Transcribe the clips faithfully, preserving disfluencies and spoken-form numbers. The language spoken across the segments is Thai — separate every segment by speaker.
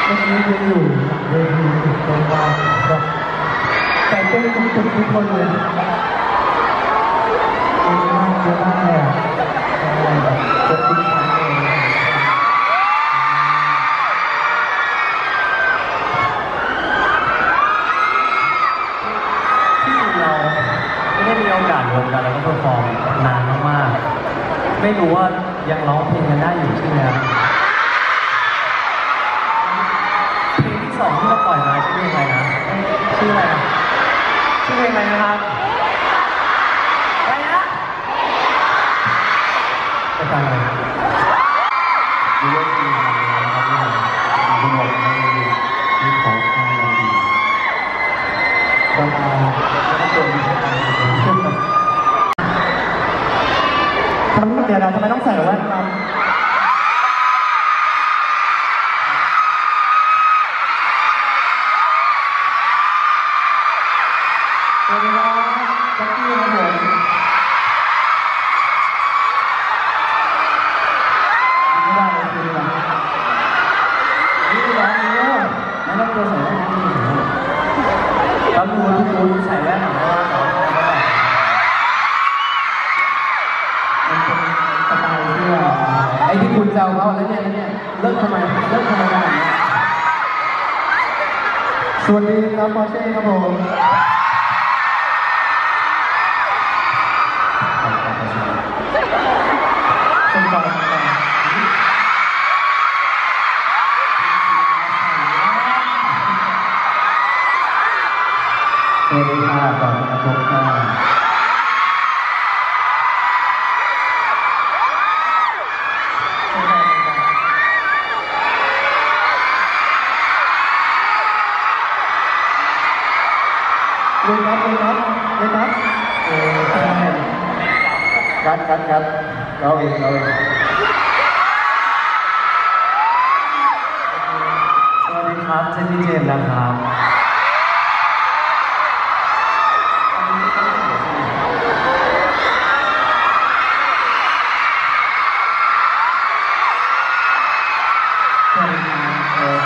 Speaker 1: เมื่อกี้ยืนอยู่เวทีตรงกลางแบบแต่เต้นทุกทุกทุกคนเลยเยอะมากเยอะมากเลยอ่ะอะไรแบบเจ็บทุกครั้งเลย
Speaker 2: ที่เราไม่ได้มีโอกาสรวมกันแล้วก็เพอร์ฟอร์มนานมากๆไม่รู้ว่ายังร้องเพลงกันได้อยู่ใช่ไหมครับเพลงที่สองที่เราปล่อยมาชื่อเพลงอะไรนะชื่ออะไรนะชื่อเพลงอะไรนะครับอะไรนะไปฟังเลยดูว่าจริงนะครับนี่คุณบอกให้นี่ขอห้านาทีประมาณไม่ต้องเกิน
Speaker 1: ทำเดี๋ยวนะทำไมต้องใส่แว่นครับสวัสดีครับแจ็คกี้ครับผมไม่ได้เลยคือแบบนี่ร้านนี้ไม่ต้องตัวใส่แว่นนะ
Speaker 2: แล้วดูทุกคนใส่แว่นหรือว่า
Speaker 1: มันเป็นสไตล์ที่ว่าไอ้ที่คุณแซวเขาแล้วเนี่ยเนี่ยเลิกทำไมเลิกทำไมกันเนี่ยสวัสดีครับปอร์เช่ครับผมคุณต่อคุณต่อสวัสดีค่ะก่อนมาพบกันเล่นนัดเล่นนัดเล่นนัดเออใช่กัดกัดกัดเราเองเราเอง
Speaker 2: สวัสดีครับเจนนี่เจมส์นะครับสวัสดีครับเออ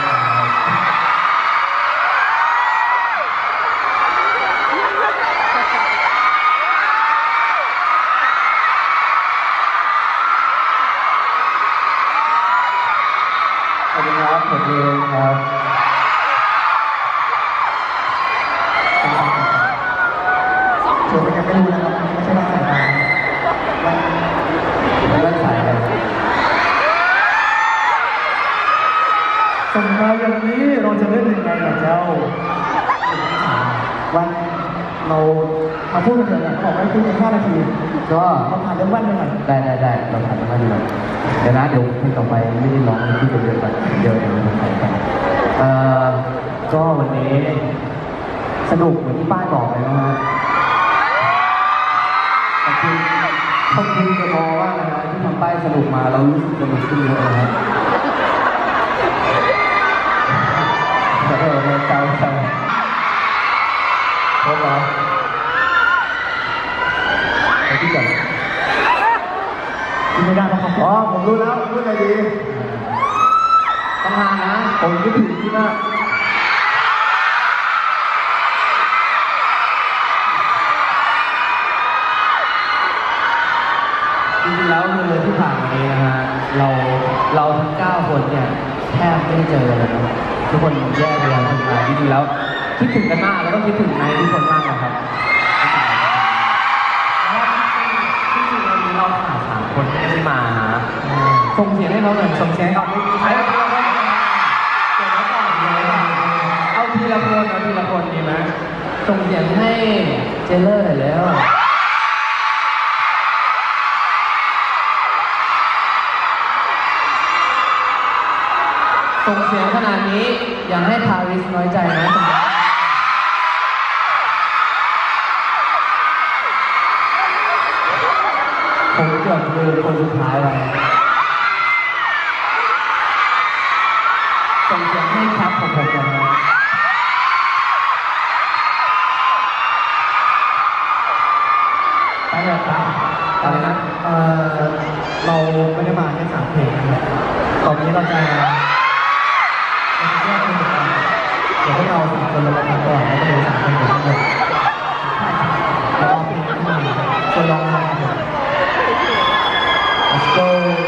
Speaker 1: สวัสดีครับผมเองครับผมเป็นยังไม่รู้นะครับไม่ใช่ว่าสายตามันมันสายอะไรส่งมาอย่างนี้เราจะเล่นยังไงล่ะเจ้าวันเรามาพูดกันเถอะนะเขาบอกให้พูดกันห้านาทีก็เราผ่านเรื่องวันไปก่อนได้ได้ได้เราผ่านเรื่องวันไปก่อนเดี๋ยวนะเดี๋ยวเพลงต่อไปไม่ได้ร้องที่เดียวกันเดี๋ยวเดี๋ยวเราไปกันเอ่อก็วันนี้สนุกเหมือนที่ป้ายบอกเลยนะฮะขอบคุณขอบคุณกมอว่านะฮะที่ทำป้ายสนุกมาเรารู้สึกสนุกขึ้นเยอะเลยนะแต่เออเราเจ้าเจ้าพบแล้วไปที่ก่อนกินไม่ได้เพราะเขาอ๋อผมรู้แล้วพูดอะไรดีต้องหานะผมคิดถึงที่น่าจริงๆแล้วเลยที่ผ่านมานี้นะฮะเราเราทั้งเก้าคนเนี่ยแทบไม่ได้เจอเลยนะทุกคนแยกเรียงกันมาจริงๆแล้วคิดถึงกันมากแล้วก็คิดถึงในทุกคนมากนะครับที่จริงวันนี้เราขาดสามคนไม่ได้มานะส่งเสียงให้เขาหน่อยส่งเสียงให้เขาใครเอาทีละคนเดี๋ยวเราต่อเลยเอาทีละคนเอาทีละคนดีไหมส่งเสียงให้เจเลอร์หน่อยแล้วส่งเสียงขนาดนี้อย่าให้พาริสน้อยใจนะผมเกือบลืมคนสุดท้ายไปส่งเสียงให้ครับของผมกันนะไปเลยครับอะไรนะเออเราไม่ได้มาแค่สามเพลงนะตอนนี้เราจะเราจะแยก
Speaker 2: คนละกันก่อนแล้วก็เดินสามคนทั้งหมดแล้วก็เพลงขึ้นมาคนร้องมาครับ Let's go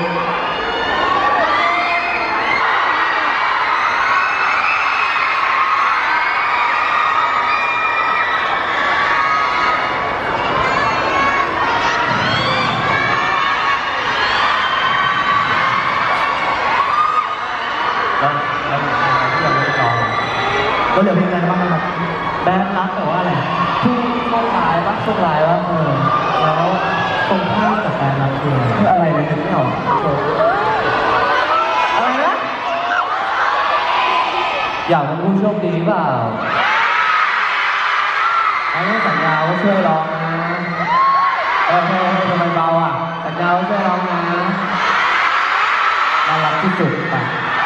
Speaker 2: ก็เหลือเพลงอะไรบ้างนะครับแบดรักแต่ว่าอะไรที่โชคร้ายปะโชคร้ายปะเออแล้วตรงข้ามกับแบดรักคืออะไรเนี่ยนึกไม่ออกอะไรนะอยากเป็นผู้โชคดีเปล่าไอ้ต้องสัญญาว่าช่วยร้องนะเออเฮ้ยทำไมเบาอ่ะสัญญาว่าช่วยร้องนะน่ารักที่สุดไป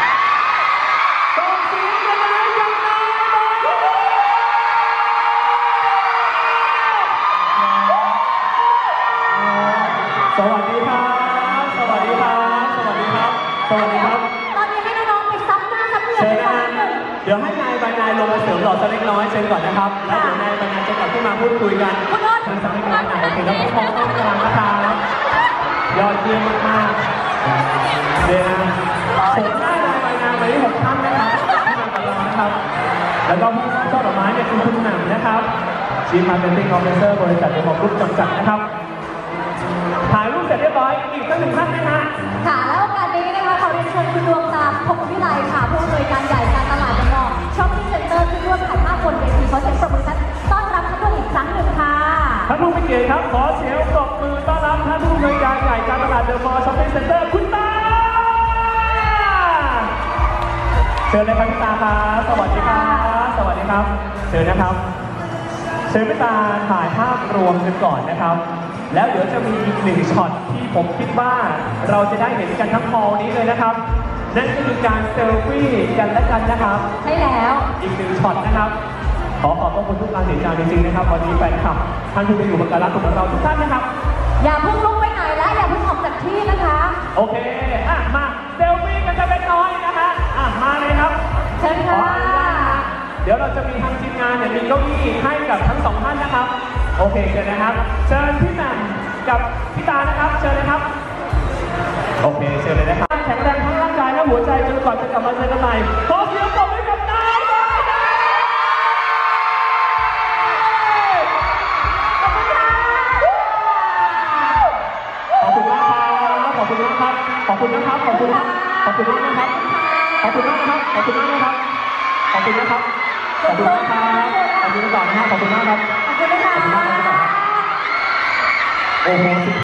Speaker 2: สวัสดีครับ สวัสดีครับ สวัสดีครับ สวัสดีครับ
Speaker 3: ตอนนี้ให้น้องๆไปซับหน้าซับเหงื่อ
Speaker 2: เชิญ
Speaker 3: ไป
Speaker 2: นะ
Speaker 3: ก่อ
Speaker 2: ฮะ
Speaker 3: นหนึ่ง
Speaker 2: เดี๋ยวให้นายบรรยายลงมาเสริมหล่อสักเล็กน้อยเชิญก่อนนะครับ แล้วเดี๋ยวนายบรรยายจะกลับขึ้นมาพูดคุยกัน
Speaker 3: คุณอ้น
Speaker 2: เชิญสักเล็กน้อยหน่อยโอเคแล้วพี่พงศ์ต้องกำลังนะครับยอดเยี่ยมมากๆเดี๋ยวนะผมได้นายบรรยายไปที่หกท่านนะครับที่มากับเรานะครับ แล้วก็ผู้ช่อดอกไม้เนี่ยคือคุณหนังนะครับชีฟมาร์เก็ตติ้งออฟฟิเซอร์บริษัทเดอะมอลล์กรุ๊ปจำกัดนะครับถ่ายรูปเสร็จเรียบร้อยอีกสักหนึ่งท่านนะฮะ
Speaker 3: ค่ะแล้วโอกาสนี้นะคะขอเรียนเชิญคุณดวงตาพงวิไลค่ะผู้อำนวยการใหญ่การตลาดเดอะมอลล์ช้อปปิ้งเซ็นเตอร์ขึ้นร่วมถ่ายภาพบนเวทีขอเสียงปรบมือต้อนรับท่านผู้อีกครั้งหนึ่งค่ะ
Speaker 2: ท่านผู้มีเกียรติครับขอเสียงปรบมือต้อนรับท่านผู้อำนวยการใหญ่การตลาดเดอะมอลล์ช้อปปิ้งเซ็นเตอร์คุณตาเชิญเลยครับพี่ตาครับสวัสดีครับสวัสดีครับเชิญนะครับเชิญพี่ตาถ่ายภาพรวมกันก่อนนะครับแล้วเดี๋ยวจะมีอีกหนึ่งช็อตที่ผมคิดว่าเราจะได้เห็นกันทั้งฮอลนี้เลยนะครับนั่นก็คือการเซลฟี่กันและกันนะครับ
Speaker 3: ใช่แล้ว
Speaker 2: อีกหนึ่งช็อตนะครับขอขอบพระคุณทุกการติดตามจริงๆนะครับวันนี้แฟนคลับท่านผู้มีอยู่บนการรับชมของเราทุกท่านนะครับ
Speaker 3: อย่าเพิ่งลุกไปไหนและอย่าเพิ่งออกจากที่นะคะ
Speaker 2: โอเคอ่ะมาเซลฟี่กันจะเป็นน้อยนะฮะอ่ะมาเลยครับ
Speaker 3: เชิญ
Speaker 2: ขอ
Speaker 3: ค่ะ
Speaker 2: อนุญาตนะเดี๋ยวเราจะมีทางทีมงานเนี่ยมีเก้าอี้ให้กับทั้งสองท่านนะครับ โอเคเชิญนะครับ เชิญพี่แหม่มกับพี่ตานะครับ เชิญนะครับ โอเคเชิญเลยนะครับแข็งแรงทั้งร่างกายและหัวใจจนกว่าจะกลับมาเจอกันใหม่ขอเสียงปรบมือให้กับนายบอยนะขอบคุณมากครับขอบคุณมากครับ ขอบคุณนะครับ ขอบคุณมากขอบคุณมากนะครับ ขอบคุณมากนะครับ ขอบคุณมากนะครับ ขอบคุณนะครับ ขอบคุณมากครับ ขอบคุณต่อนะครับ ขอบคุณมากครับ
Speaker 3: ขอบคุณนะคะ
Speaker 2: โอ้โห